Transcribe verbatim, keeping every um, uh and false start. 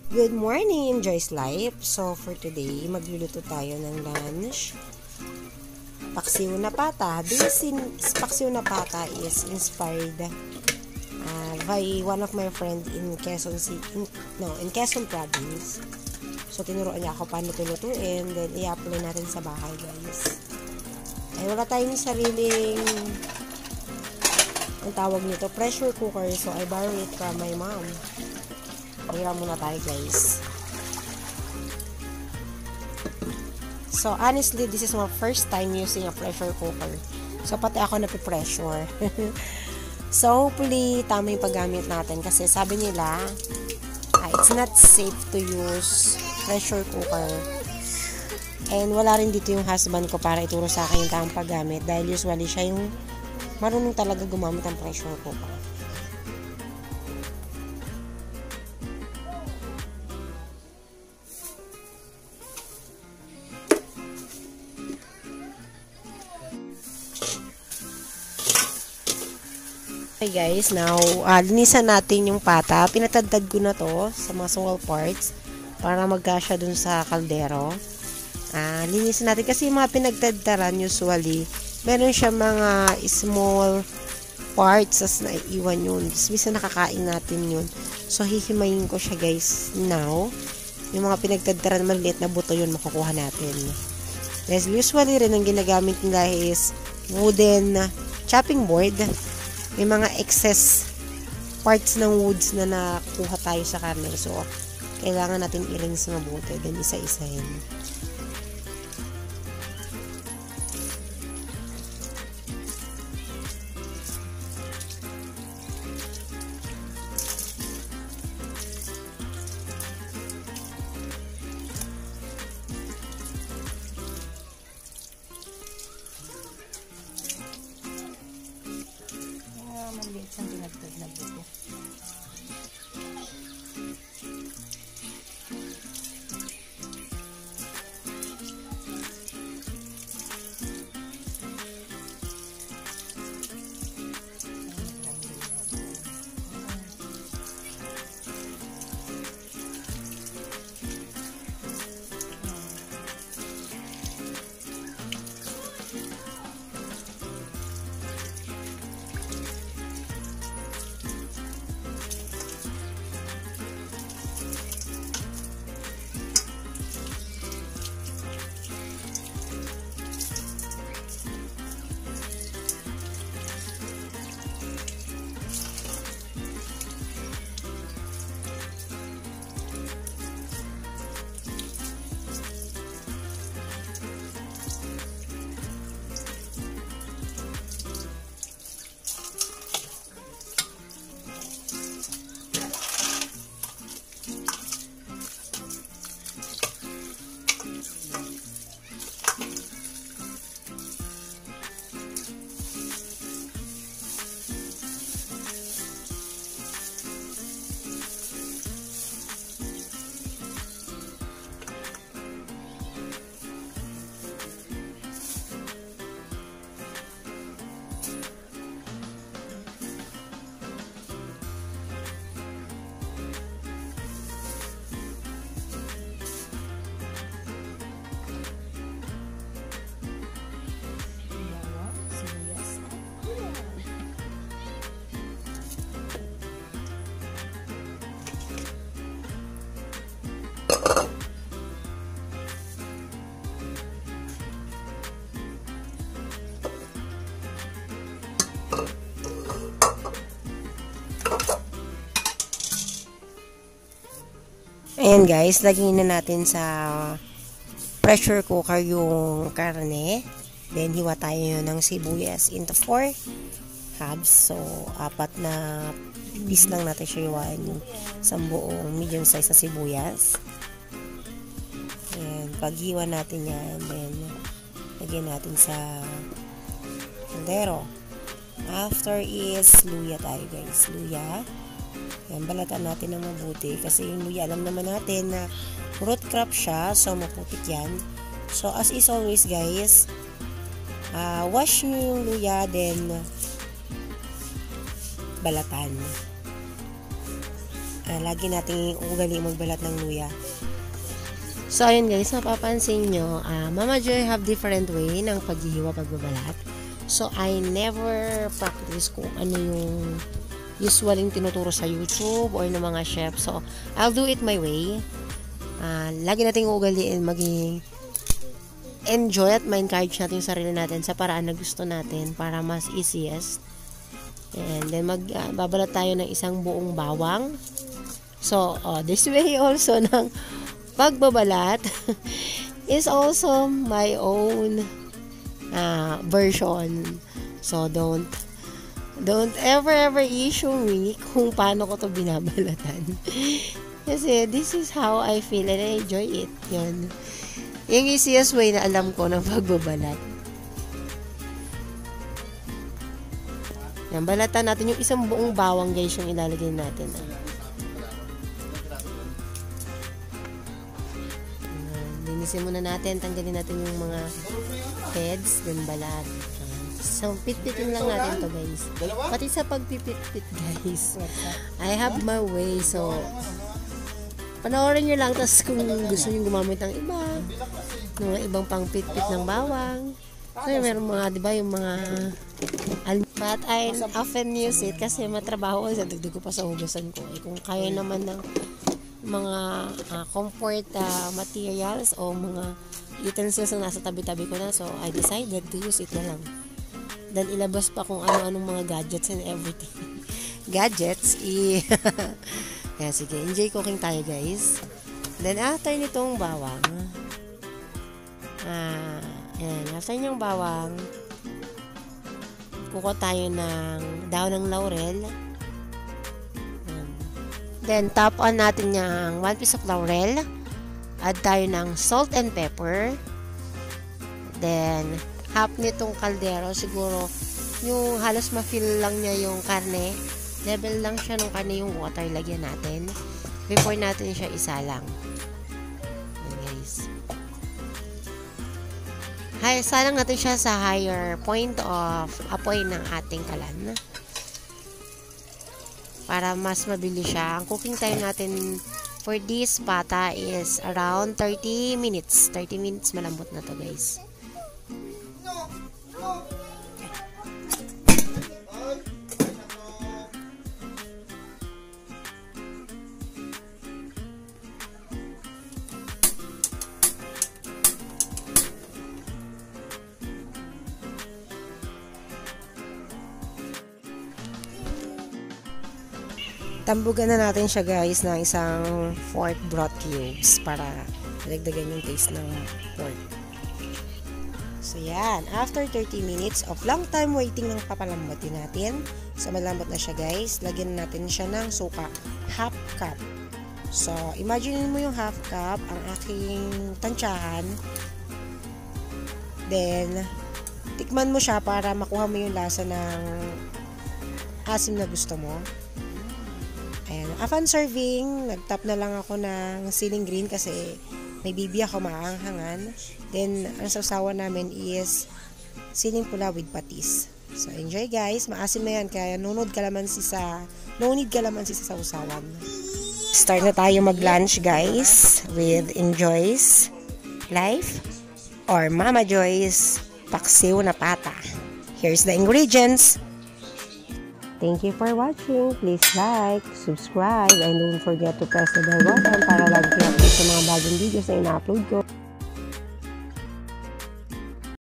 Good morning, Joy's Life. So, for today, magluluto tayo ng lunch. Paksiw na pata. This in, paksiw na pata is inspired uh, by one of my friend in Quezon City, in, no, in Quezon Province. So, tinuruan niya ako paano ito lutuin. Then, i-apply natin sa bahay, guys. Ay, wala tayong sariling ang tawag nito, pressure cooker. So, I borrow it from my mom. Pahira muna tayo, guys. So, honestly, this is my first time using a pressure cooker. So, pati ako napipressure. So, hopefully, tama yung paggamit natin. Kasi sabi nila, ah, it's not safe to use pressure cooker. And wala rin dito yung husband ko para ituro sa akin yung tamang paggamit. Dahil usually, siya yung marunong talaga gumamit ng pressure cooker. Okay guys, now, uh, linisan natin yung pata. Pinatadtad ko na to sa mga small parts para magkasya dun sa kaldero. Uh, linisan natin kasi yung mga pinagtadtaran usually, meron siya mga small parts as naiiwan yun. Bisa nakakain natin yun. So, hihimayin ko siya guys now. Yung mga pinagtadtaran maliit na buto yun, makukuha natin. Yes, usually rin ang ginagamit nila is wooden chopping board. May mga excess parts ng woods na nakuha tayo sa karne. So, kailangan natin i-rinse mabuti. Then, isa-isahin. Maliit siyang pinagtad na buto. Ayan guys, lagyan na natin sa pressure cooker yung karne. Then, hiwa tayo ng sibuyas into four halves. So, apat na piece lang natin siya hiwain yung isang buong medium size na sibuyas. Ayan, paghiwa natin yan, then, lagyan natin sa kaldero. After is luya tayo guys, luya. Yan, balatan natin ng mabuti kasi yung luya, alam naman natin na root crop siya, so maputik yan. So, as is always guys, uh, wash nyo yung luya, then balatan. Uh, lagi nating ugali magbalat ng luya. So, ayun guys, napapansin nyo, uh, Mama Joy have different way ng paghihiwa, pagbabalat. So, I never practice kung ano yung usually tinuturo sa YouTube or ng mga chef. So, I'll do it my way. Uh, lagi nating ugaliin, maging enjoy at ma-encourage natin yung sarili natin sa paraan na gusto natin para mas easiest. And then, mag, uh, babalat tayo ng isang buong bawang. So, uh, this way also ng pagbabalat is also my own uh, version. So, don't don't ever ever issue me kung paano ko to binabalatan. Kasi this is how I feel and I enjoy it. Yan. Yung easiest way na alam ko ng pagbabalat. Yan, balatan natin yung isang buong bawang guys yung ilalagay natin. Ah. Linisin muna natin, tanggalin natin yung mga heads, then balat. So, pit-pitin lang natin to guys. Pati sa pagpipit-pit guys, I have my way. So, panoorin nyo lang. Tapos kung gusto nyo gumamit ng iba, mga ibang pang pit-pit ng bawang. So, meron mga, di ba, yung mga but I often use it kasi matrabaho ko. Dagdag ko pa sa hugasan ko. Eh, kung kaya naman ng mga uh, comfort uh, materials o mga utensils na nasa tabi-tabi ko na, so I decided to use it na lang. Then ilabas pa kung ano-anong mga gadgets and everything. Gadgets i kaya sige, enjoy cooking tayo guys. Then after nitong bawang ah, ayan, after nitong bawang kuko tayo ng daon ng laurel. Then, top on natin yung one piece of laurel. Add tayo ng salt and pepper. Then, half nitong kaldero. Siguro, yung halos ma-feel lang niya yung karne. Level lang siya ng karne yung water. Lagyan natin. Before natin siya isalang. Ayan guys. Hay, salang natin siya sa higher point of apoy ng ating kalan. Para mas mabilis siya. Ang cooking time natin for this pata is around thirty minutes. thirty minutes malambot na to guys. Tambugan na natin siya guys ng isang pork broth cubes para dagdagan yung taste ng pork. So yan, after thirty minutes of long time waiting ng papalambutin natin. So malambot na siya guys, lagyan natin siya ng suka, half cup. So imagine mo yung half cup, ang aking tansyahan. Then tikman mo siya para makuha mo yung lasa ng asim na gusto mo. Ayan, upon serving, nag-top na lang ako ng ceiling green kasi may bibi ako maanghangan. Then, ang sausawan namin is ceiling pula with patis. So, enjoy guys. Maasim na yan. Kaya no need kalamansi sa, no need kalamansi sa sausawan. Start na tayo mag-lunch guys with Enjoy's Life or Mama Joy's Paksiw na Pata. Here's the ingredients. Thank you for watching. Please like, subscribe, and don't forget to press the bell button para lagi update sa mga bagong videos na ina-upload ko.